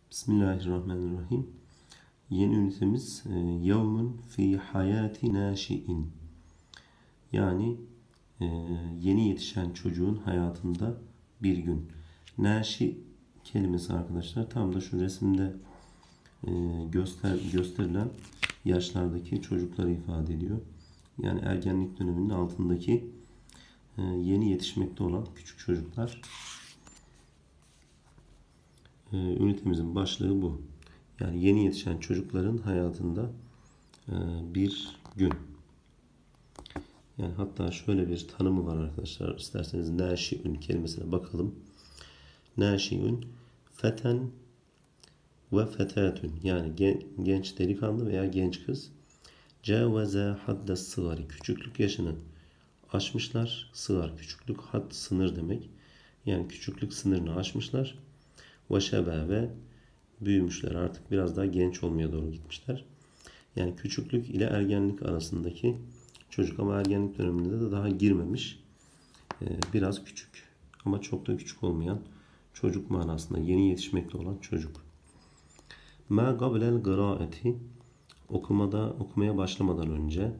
Bismillahirrahmanirrahim. Yeni ünitemiz yevmun fi hayati naşi'in. Yani yeni yetişen çocuğun hayatında bir gün. Naşi kelimesi arkadaşlar tam da şu resimde gösterilen yaşlardaki çocukları ifade ediyor. Yani ergenlik döneminin altındaki yeni yetişmekte olan küçük çocuklar. Ünitemizin başlığı bu. Yani yeni yetişen çocukların hayatında bir gün. Yani hatta şöyle bir tanımı var arkadaşlar. İsterseniz naşi'ün kelimesine bakalım. Naşi'ün feten ve fetatün. Yani genç delikanlı veya genç kız. Ceveze haddes sığari. Küçüklük yaşını aşmışlar. Sığar küçüklük, had sınır demek. Yani küçüklük sınırını aşmışlar. Ve şebe ve büyümüşler. Artık biraz daha genç olmaya doğru gitmişler. Yani küçüklük ile ergenlik arasındaki çocuk ama ergenlik döneminde de daha girmemiş. Biraz küçük ama çok da küçük olmayan çocuk manasında yeni yetişmekte olan çocuk. Ma qablel qiraati okumaya başlamadan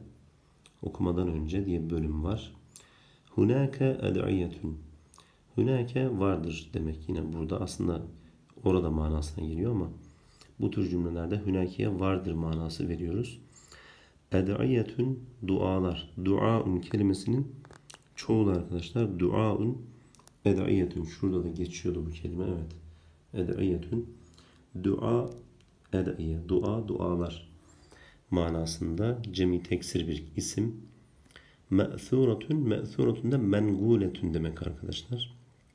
önce diye bir bölüm var. Hunake ed'iyetun. Hunake vardır demek yine burada aslında orada manasına geliyor ama bu tür cümlelerde hünakiye vardır manası veriyoruz. Ed'iyetun dualar. Duaun kelimesinin çoğulu arkadaşlar. Duaun ed'iyetun. Şurada da geçiyordu bu kelime. Evet. Ed'iyetun. Dua ed'iye. Dualar manasında cemi teksir bir isim. Me'thuratun da menguletun demek arkadaşlar.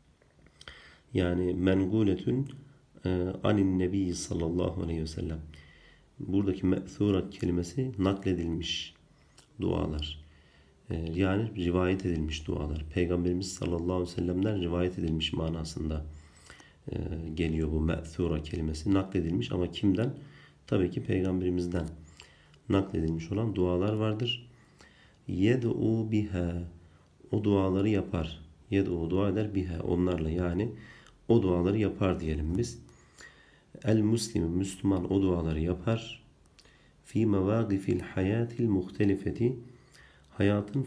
Yani menguletun anin nebi sallallahu aleyhi ve sellem. Buradaki me'thurat kelimesi nakledilmiş dualar. Yani rivayet edilmiş dualar. Peygamberimiz sallallahu aleyhi ve sellem'den rivayet edilmiş manasında geliyor bu me'thura kelimesi. Nakledilmiş ama kimden? Tabii ki Peygamberimizden nakledilmiş olan dualar vardır. Yed'u biha. O duaları yapar. Yed'u dua eder biha. Onlarla yani o duaları yapar diyelim biz. El muslim Müslüman o duaları yapar. Fi mevâgifil hayatil muhtelifeti. Hayatın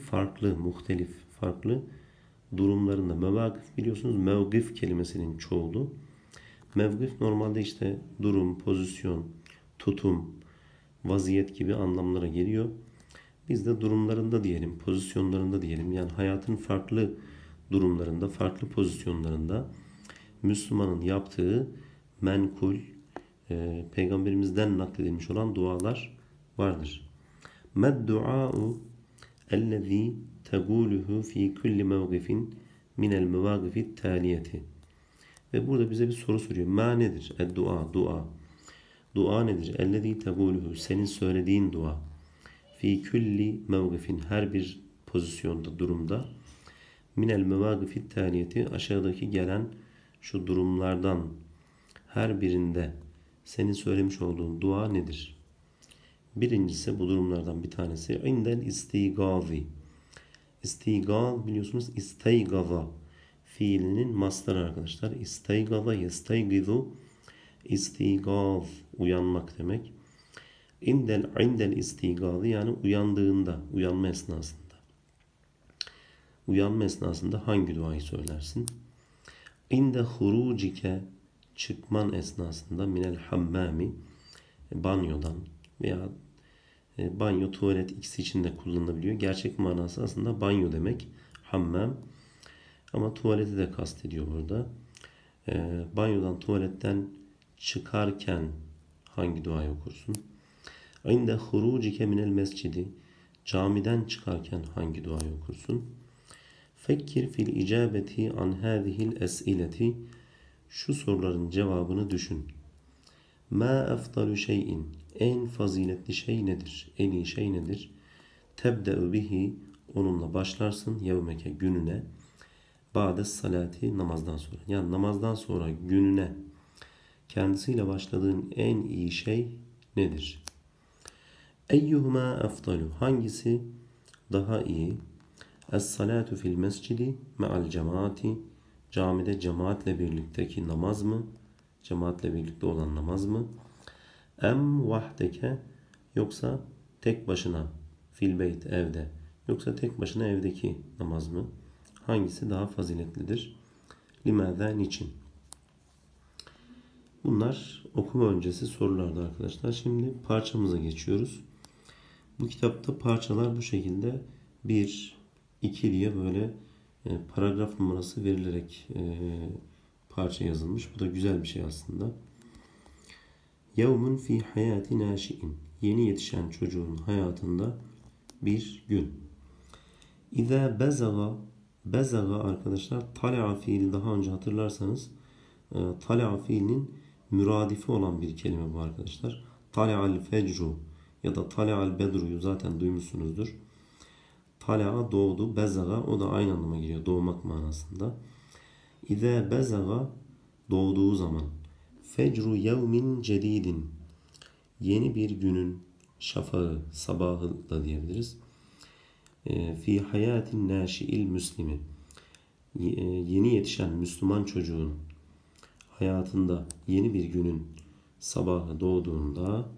farklı durumlarında. Mevâgif biliyorsunuz mevgif kelimesinin çoğulu. Mevgif normalde işte durum, pozisyon, tutum, vaziyet gibi anlamlara geliyor. Biz de durumlarında diyelim, pozisyonlarında diyelim. Yani hayatın farklı durumlarında, farklı pozisyonlarında Müslümanın yaptığı menkul, Peygamberimizden nakledilmiş olan dualar vardır. Meddua'u ellezî tegûluhu fî kulli mevgifin minel mevâgifit tâliyeti. Ve burada bize bir soru soruyor. Ma nedir? Dua. Dua nedir? Ellezî tegûluhu. Senin söylediğin dua. Fî kulli mevgifin. Her bir pozisyonda, durumda. Minel mevâgifit tâliyeti. Aşağıdaki gelen şu durumlardan her birinde senin söylemiş olduğun dua nedir? Birincisi bu durumlardan bir tanesi indel istigâzi. İstigâz biliyorsunuz isteygaza fiilinin mastarı arkadaşlar. İsteygaza yesteygizu istigâz uyanmak demek. İndel istigâzi yani uyandığında, uyanma esnasında. Uyanma esnasında hangi duayı söylersin? İnde hurucike çıkman esnasında minel hammami banyodan veya banyo, tuvalet ikisi için de kullanılabiliyor. Gerçek manası aslında banyo demek. Hammam. Ama tuvaleti de kastediyor burada. Banyodan, tuvaletten çıkarken hangi duayı okursun? İnde hurucike minel mescidi camiden çıkarken hangi duayı okursun? Fekkir fil icabeti an hâzihil es'ileti. Şu soruların cevabını düşün. Ma efdalu şeyin. En faziletli şey nedir? En iyi şey nedir? Tebde'u bihi. Onunla başlarsın yevmeke gününe. Ba'des salati namazdan sonra. Yani namazdan sonra gününe kendisiyle başladığın en iyi şey nedir? Eyyuhuma efdalu. Hangisi daha iyi? Es-salatu fil mescidi me'al cemaati. Camide cemaatle birlikteki namaz mı? Cemaatle birlikte olan namaz mı? Em vahdeke, yoksa tek başına fil beyt, evde, yoksa tek başına evdeki namaz mı? Hangisi daha faziletlidir? Limâzâ, niçin? Bunlar okuma öncesi sorulardı arkadaşlar. Şimdi parçamıza geçiyoruz. Bu kitapta parçalar bu şekilde 1, 2 diye böyle paragraf numarası verilerek parça yazılmış. Bu da güzel bir şey aslında. Yevmun fi hayati naşi'in. Yeni yetişen çocuğun hayatında bir gün. İza bezaga, bezaga arkadaşlar tal'a fiili, daha önce hatırlarsanız tal'a fiilinin müradifi olan bir kelime bu arkadaşlar. Tal'al fecru ya da tal'al bedru'yu zaten duymuşsunuzdur. Tal'a doğdu, bezaga o da aynı anlama geliyor, doğmak manasında. İza bezaga, doğduğu zaman. Fecru yevmin cedidin, yeni bir günün şafağı, sabahı da diyebiliriz. Fi hayatin naşi'il müslimi, yeni yetişen Müslüman çocuğun hayatında yeni bir günün sabahı doğduğunda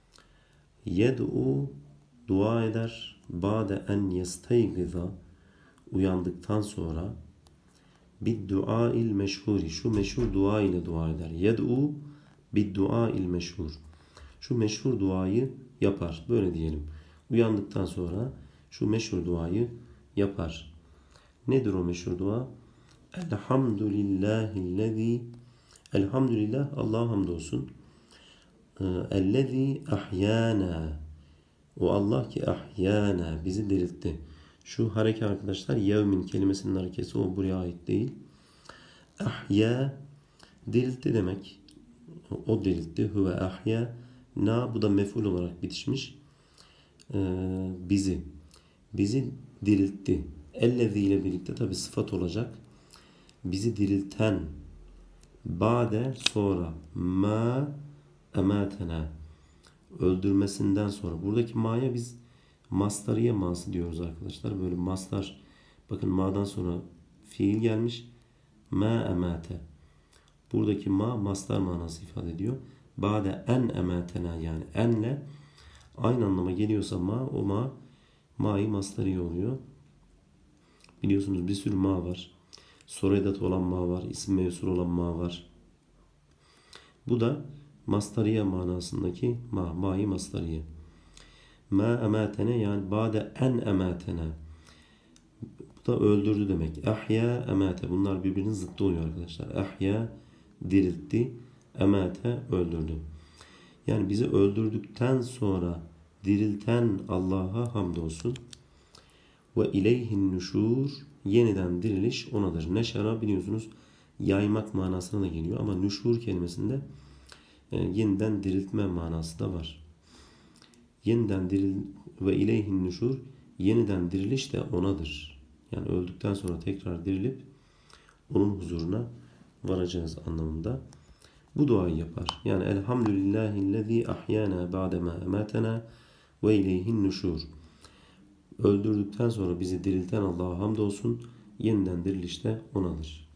yed'u, dua eder, ba'de en yestaygiza, uyandıktan sonra bid duail meşhuri, şu meşhur dua ile dua eder. Yed'u bid duail meşhur, şu meşhur duayı yapar. Böyle diyelim. Uyandıktan sonra şu meşhur duayı yapar. Nedir o meşhur dua? Elhamdülillahillezî, elhamdülillah, Allah'a hamdolsun. Ellezî ahyâna, o Allah ki ahyâna, bizi diriltti. Şu hareke arkadaşlar, yevmin kelimesinin harekesi, o buraya ait değil. Ahya, diriltti demek. O diriltti. Huve ahya. Na, bu da mef'ul olarak bitişmiş. Bizi. Bizi diriltti. Ellezî ile birlikte tabi sıfat olacak. Bizi dirilten. Ba'de, sonra. Ma ematena, öldürmesinden sonra. Buradaki ma'ya biz mastariye ma'sı diyoruz arkadaşlar. Böyle mastar. Bakın ma'dan sonra fiil gelmiş. Ma emate. Buradaki ma mastar manası ifade ediyor. Ba'de en ematena, yani enle aynı anlama geliyorsa ma, o ma'yı mastariye oluyor. Biliyorsunuz bir sürü ma var. Soru edatı olan ma var. İsim mevsul olan ma var. Bu da mastariye manasındaki ma'yı mastariye. Ma ematene, yani ba'de en ematene. Bu da öldürdü demek. Ahya, emate. Bunlar birbirinin zıttı oluyor arkadaşlar. Ahya, diriltti. Emate, öldürdü. Yani bizi öldürdükten sonra dirilten Allah'a hamdolsun. Ve ileyhin nüşur, yeniden diriliş onadır. Neşara, biliyorsunuz, yaymak manasına da geliyor ama nüşur kelimesinde yeniden diriltme manası da var. Yeniden ve ileyhin nüşur, yeniden diriliş de onadır. Yani öldükten sonra tekrar dirilip onun huzuruna varacağız anlamında. Bu duayı yapar. Yani elhamdülillahillezî ahyana ba'dema ematena ve ileyhin nüşur. Öldürdükten sonra bizi dirilten Allah'a hamdolsun. Yeniden diriliş de onadır.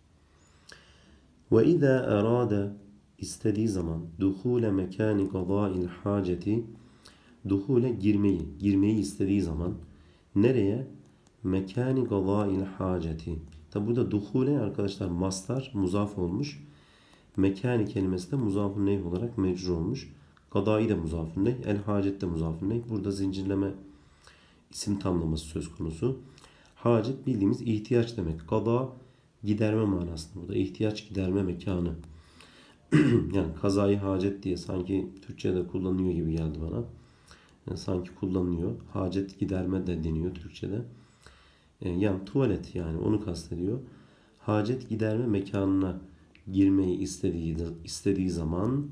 Ve izâ erâde, istediği zaman, duhûle mekâni gadâil hâceti, duhûle girmeyi istediği zaman, nereye? Mekâni gadâil hâceti. Tabi burada duhûle arkadaşlar mastar, muzaf olmuş. Mekâni kelimesi de muzaf-ı neyh olarak mecrur olmuş. Gadâi de muzaf-ı neyh, el hâcet de muzaf-ı neyh. Burada zincirleme isim tamlaması söz konusu. Hacet bildiğimiz ihtiyaç demek. Gada, giderme manasında. Burada ihtiyaç giderme mekanı. Yani kazayı hacet diye sanki Türkçe'de kullanılıyor gibi geldi bana. Yani sanki kullanılıyor. Hacet giderme de deniyor Türkçe'de. Yani tuvalet, yani onu kastediyor. Hacet giderme mekanına girmeyi istediği zaman,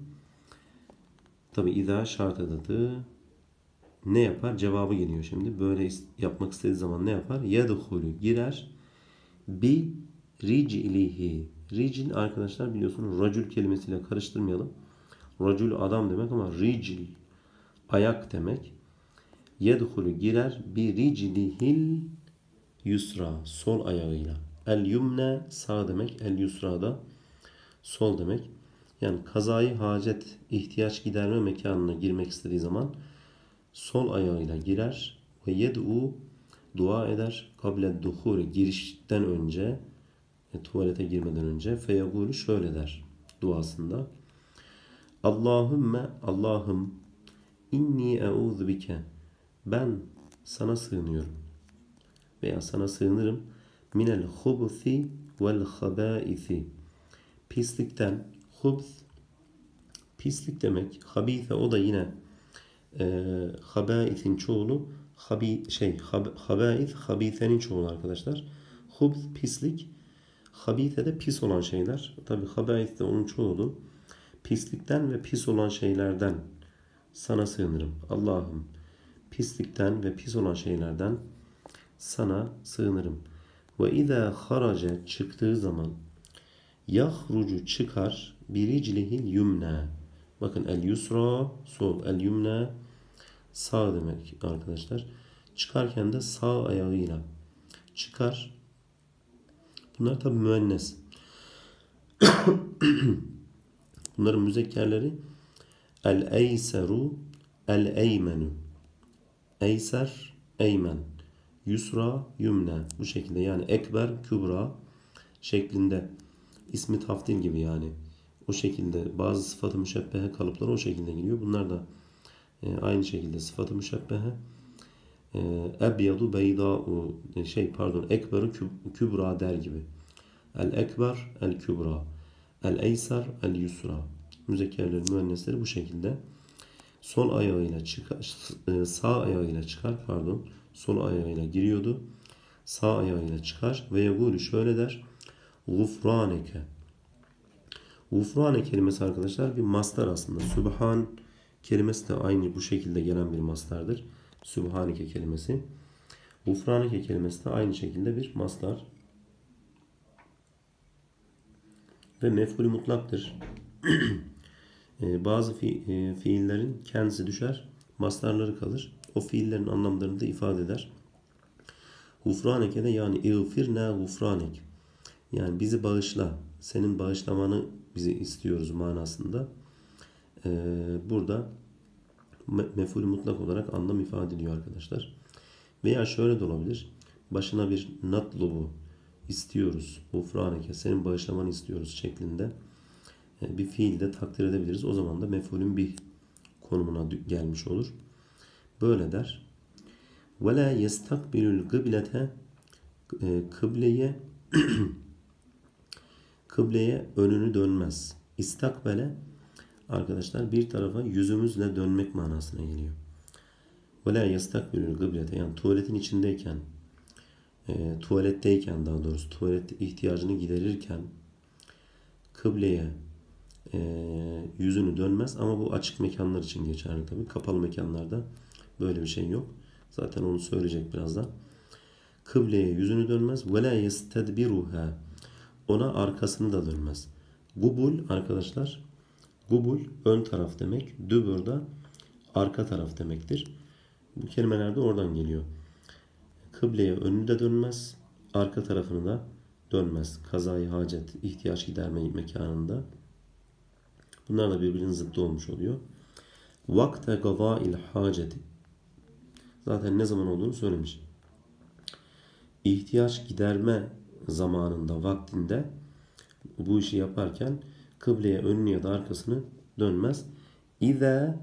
tabi izâ şart edatı, ne yapar? Cevabı geliyor şimdi. Böyle yapmak istediği zaman ne yapar? Yedhulü, girer. Bi riclihi. Ricl arkadaşlar biliyorsunuz racül kelimesiyle karıştırmayalım. Racül adam demek ama ricl ayak demek. Yedhulü, girer. Bi riclihil yusra, sol ayağıyla. El yumne, sağ demek. El yusra da sol demek. Yani kazayı hacet, ihtiyaç giderme mekanına girmek istediği zaman sol ayağıyla girer ve yed'u dua eder. Kable duhuri girişten önce, tuvalete girmeden önce feyegulu şöyle der duasında. Allahümme Allah'ım inni eûzu bike ben sana sığınıyorum veya sana sığınırım minel hubusi vel habaisi pislikten. Hubs pislik demek. Habise o da yine habaisin çoğulu. Habais habisenin çoğulu arkadaşlar. Hubs pislik. Habise de pis olan şeyler. Tabi habais de onun çoğulu. Pislikten ve pis olan şeylerden sana sığınırım. Allah'ım pislikten ve pis olan şeylerden sana sığınırım. Ve izâ haraca çıktığı zaman yahrucu çıkar biriclihil yumna. Bakın el yusra sol, el yumna sağ demek arkadaşlar. Çıkarken de sağ ayağıyla çıkar. Bunlar tabi müennes. Bunların müzekkerleri el eyseru el eymenu. Eyser eymen. Yusra yumna. Bu şekilde yani ekber kübra şeklinde. İsmi taftil gibi yani. O şekilde bazı sıfat-ı müşebbehe kalıpları o şekilde geliyor. Bunlar da aynı şekilde sıfat-ı müşebbehe. Ebyadu beyda'u ekberu kübra der gibi. El ekber el kübra. El eyser el yusra. Müzekkerlerin müennesleri bu şekilde. Sol ayağıyla çıkar, sağ ayağıyla çıkar sol ayağıyla giriyordu. Sağ ayağıyla çıkar ve yegulü şöyle der. Gufraneke. Gufrane kelimesi arkadaşlar bir mastar aslında. Sübhan kelimesi de aynı bu şekilde gelen bir mastardır. Sübhaneke kelimesi. Gufraneke kelimesi de aynı şekilde bir mastar. Ve mef'ulü mutlaktır. Bazı fiillerin kendisi düşer. Mastarları kalır. O fiillerin anlamlarını da ifade eder. Gufraneke de yani İğfirna gufranek. Yani bizi bağışla. Senin bağışlamanı bizi istiyoruz manasında. Burada mef'ul mutlak olarak anlam ifade ediyor arkadaşlar. Veya şöyle de olabilir. Başına bir natlubu istiyoruz. Gufraneke senin bağışlamanı istiyoruz şeklinde bir fiil de takdir edebiliriz. O zaman da mef'ulün bih konumuna gelmiş olur. Böyle der. Ve la yestakbilul kıblete kıbleye önünü dönmez. İstakbele arkadaşlar bir tarafa yüzümüzle dönmek manasına geliyor. Ve la yestakbilul kıblete yani tuvaletin içindeyken tuvaletteyken daha doğrusu tuvalet ihtiyacını giderirken kıbleye yüzünü dönmez ama bu açık mekanlar için geçerli tabii. Kapalı mekanlarda böyle bir şey yok. Zaten onu söyleyecek birazdan. Kıbleye yüzünü dönmez. Ve la yestedbiruha ona arkasını da dönmez. Gubul arkadaşlar gubul ön taraf demek. Dübür da arka taraf demektir. Bu kelimeler de oradan geliyor. Kıbleye önünü de dönmez. Arka tarafını da dönmez. Kazayı hacet, ihtiyaç giderme mekanında. Bunlar da birbirinin zıttı olmuş oluyor. Vakte gadail haceti. Zaten ne zaman olduğunu söylemiş. İhtiyaç giderme zamanında, vaktinde bu işi yaparken kıbleye önünü ya da arkasını dönmez. İza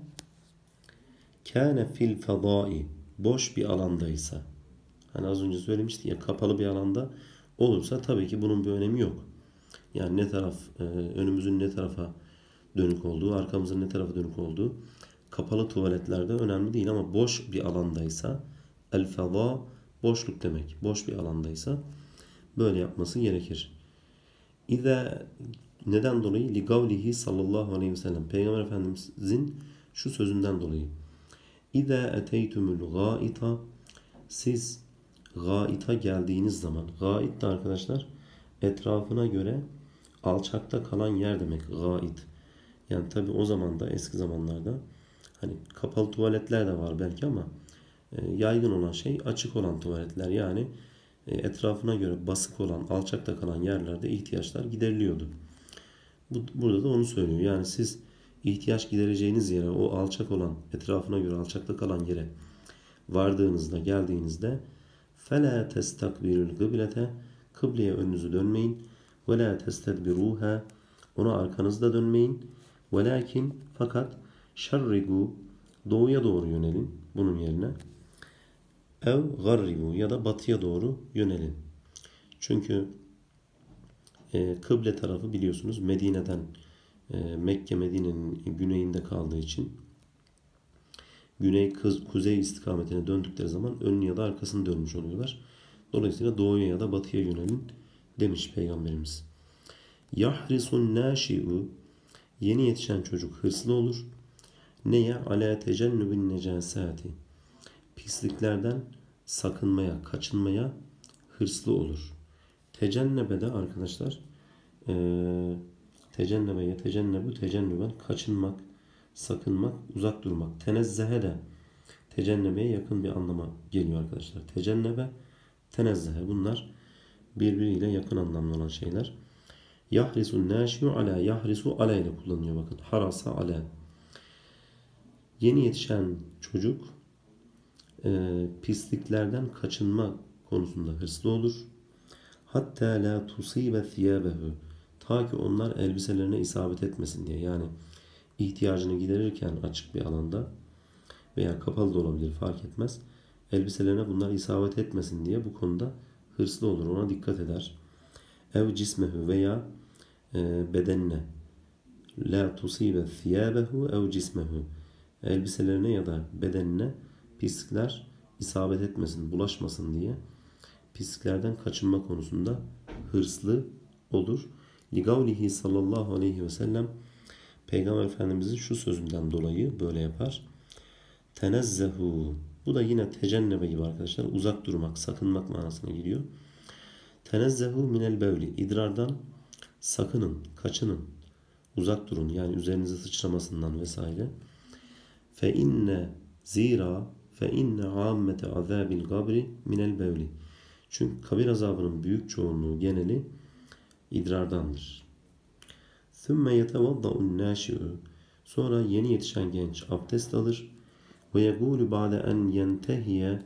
kâne fil fedâi boş bir alandaysa. Hani az önce söylemiştik ya kapalı bir alanda olursa tabii ki bunun bir önemi yok. Yani ne taraf önümüzün ne tarafa dönük olduğu, arkamızın ne tarafa dönük olduğu kapalı tuvaletlerde önemli değil ama boş bir alandaysa el-fedâ boşluk demek. Boş bir alandaysa böyle yapması gerekir. İza neden dolayı? Li gavlihi sallallahu aleyhi ve sellem. Peygamber Efendimizin şu sözünden dolayı. İza eteytumul gâita siz gâita geldiğiniz zaman gâit de arkadaşlar etrafına göre alçakta kalan yer demek gâit. Yani tabi o zaman da eski zamanlarda hani kapalı tuvaletler de var belki ama yaygın olan şey açık olan tuvaletler. Yani etrafına göre basık olan alçakta kalan yerlerde ihtiyaçlar gideriliyordu. Burada da onu söylüyor. Yani siz ihtiyaç gidereceğiniz yere, o alçak olan, etrafına göre alçakta kalan yere vardığınızda, geldiğinizde فَلَا تَسْتَقْبِلُ الْقِبْلَةَ kıbleye önünüzü dönmeyin. وَلَا تَسْتَدْبِرُوهَا ona arkanızda dönmeyin. وَلَكِنْ fakat شَرِّقُوا doğuya doğru yönelin bunun yerine. ev garribu ya da batıya doğru yönelin. Çünkü kıble tarafı biliyorsunuz Medine'den Mekke Medine'nin güneyinde kaldığı için kuzey istikametine döndükleri zaman önünü ya da arkasını dönmüş oluyorlar. Dolayısıyla doğuya ya da batıya yönelin demiş Peygamberimiz. Yahrisun naşi'u yeni yetişen çocuk hırslı olur. Neye? Ala tecennübün necasati pisliklerden sakınmaya, kaçınmaya hırslı olur. Tecennebe de arkadaşlar tecennebe yetecennebu tecennüben kaçınmak, sakınmak, uzak durmak. Tenezzehe de tecennebeye yakın bir anlama geliyor arkadaşlar. Tecennebe, tenezzehe bunlar birbiriyle yakın anlamlı olan şeyler. Yahrisun naşiu ala yahrisu ala ile kullanılıyor bakın. Harasa ala. Yeni yetişen çocuk pisliklerden kaçınma konusunda hırslı olur. Hatta la tusibe thiyabehu ta ki onlar elbiselerine isabet etmesin diye. Yani ihtiyacını giderirken açık bir alanda veya kapalı da olabilir fark etmez. Elbiselerine bunlar isabet etmesin diye bu konuda hırslı olur. Ona dikkat eder. Ev cismehu veya bedenine la tusibe thiyabehu ev cismehu elbiselerine ya da bedenine pislikler isabet etmesin, bulaşmasın diye pisliklerden kaçınma konusunda hırslı olur. Ligavlihi sallallahu aleyhi ve sellem Peygamber Efendimizin şu sözünden dolayı böyle yapar. Tenezzehu bu da yine tecennebe gibi arkadaşlar uzak durmak, sakınmak manasına geliyor. Tenezzehu minel bevli idrardan sakının, kaçının, uzak durun yani üzerinize sıçramasından vesaire. Fe inne zira fe inne ammete azabil kabri minel bevli. Çünkü kabir azabının büyük çoğunluğu geneli idrardandır. Sümme yetevadda'un nâşi'u sonra yeni yetişen genç abdest alır ve yegûlü ba'de en yentehiye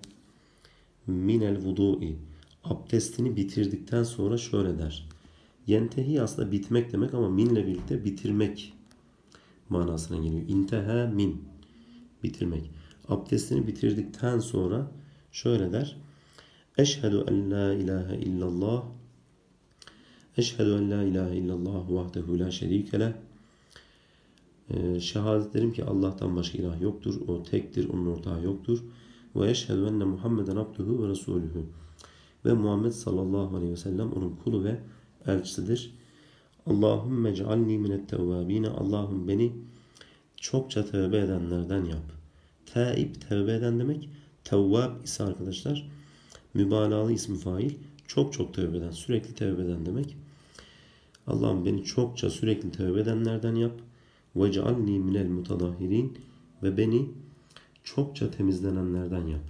minel vudu'i abdestini bitirdikten sonra şöyle der. Yentehi aslında bitmek demek ama minle birlikte bitirmek manasına geliyor. İnteha min bitirmek. Abdestini bitirdikten sonra şöyle der. Eşhedü en la ilahe illallah Eşhedü en la ilahe illallah vahdehu la şerike leh şehadet ederim ki Allah'tan başka ilah yoktur. O tektir, onun ortağı yoktur. Ve eşhedü enne Muhammeden abduhu ve resuluhu ve Muhammed sallallahu aleyhi ve sellem onun kulu ve elçisidir. Allahümme cealni minet tevvabine Allah'ım beni çokça tevbe edenlerden yap. Taib tevbe eden demek. Tevvab ise arkadaşlar mübalağalı ismi fail. Çok çok tevbe eden, sürekli tevbe eden demek. Allah'ım beni çokça sürekli tevbe edenlerden yap. Ve cealni minel mutadahirin ve beni çokça temizlenenlerden yap.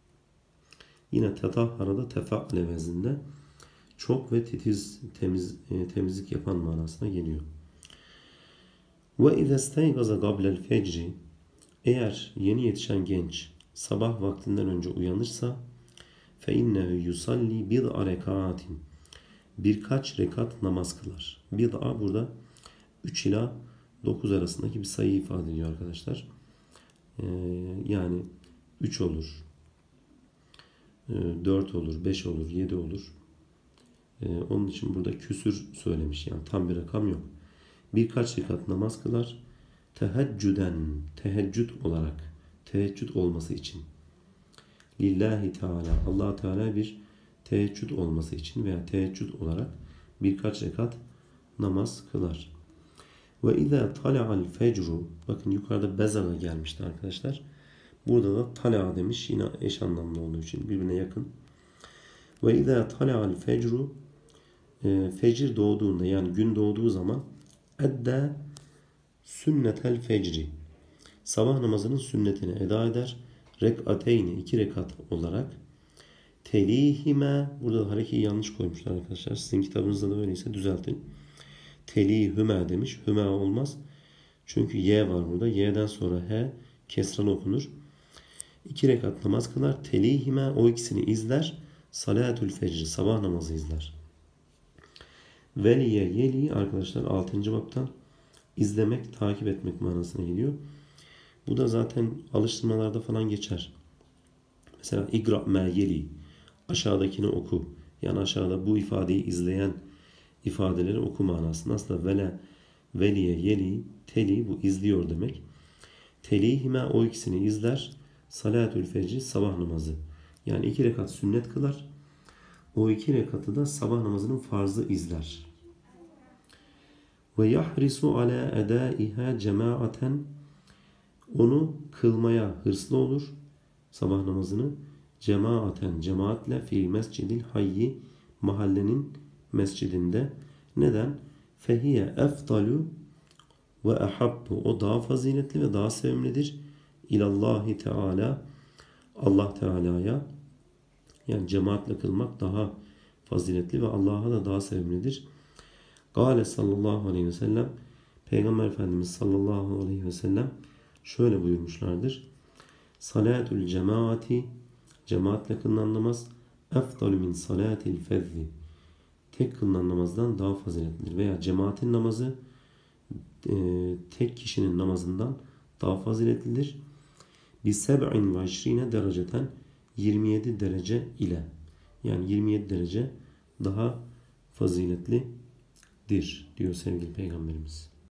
Yine tetahharada tefaale vezinde çok ve titiz temizlik yapan manasına geliyor. Ve izâ steygaza qablel fecri eğer yeni yetişen genç sabah vaktinden önce uyanırsa fe innehu yusalli bid'a rekaatin birkaç rekat namaz kılar. Bid'a burada 3 ila 9 arasındaki bir sayı ifade ediyor arkadaşlar. Yani 3 olur, 4 olur, 5 olur, 7 olur. Onun için burada küsür söylemiş. Yani tam bir rakam yok. Birkaç rekat namaz kılar. Teheccüden, teheccüd olarak, teheccüd olması için. Lillahi Teala, Allah Teala bir teheccüd olması için veya teheccüd olarak birkaç rekat namaz kılar. Ve izâ tala'al fecru, bakın yukarıda bezaga gelmişti arkadaşlar. Burada da tala demiş. Yine eş anlamlı olduğu için birbirine yakın. Ve izâ tala'al fecru fecir doğduğunda yani gün doğduğu zaman edde sünnetel fecri sabah namazının sünnetini eda eder. Rek'ateyni 2 rekat olarak telihime burada da harekeyi yanlış koymuşlar arkadaşlar. Sizin kitabınızda da öyleyse düzeltin. telihüme demiş. Hüme olmaz. Çünkü y var burada. Y'den sonra he kesralı okunur. 2 rekat namaz kılar. Telihime o ikisini izler. Salatül fecri sabah namazı izler. Veliye yeli arkadaşlar 6. baptan izlemek, takip etmek manasına geliyor. Bu da zaten alıştırmalarda falan geçer. Mesela igra ma yeli aşağıdakini oku. Yani aşağıda bu ifadeyi izleyen ifadeleri oku manasında. Aslında veliye yeli teli bu izliyor demek. Telihime o ikisini izler. Salatül fecri sabah namazı. Yani 2 rekat sünnet kılar. O 2 rekatı da sabah namazının farzı izler. Ve yahrisu ala edaiha cemaaten onu kılmaya hırslı olur. Sabah namazını cemaaten cemaatle fi mescidil hayyi mahallenin mescidinde. Neden? Fehiye efdalu ve ahabbu o daha faziletli ve daha sevimlidir. İlallahi Teala Allah Teala'ya yani cemaatle kılmak daha faziletli ve Allah'a da daha sevimlidir. Gale sallallahu aleyhi ve sellem Peygamber Efendimiz sallallahu aleyhi ve sellem şöyle buyurmuşlardır. Salatül cemaati cemaatle kılınan namaz efdalu min salatil fezzi tek kılınan namazdan daha faziletlidir. Veya cemaatin namazı tek kişinin namazından daha faziletlidir. Bi seb'in ve işrine dereceten 27 derece ile yani 27 derece daha faziletlidir diyor sevgili Peygamberimiz.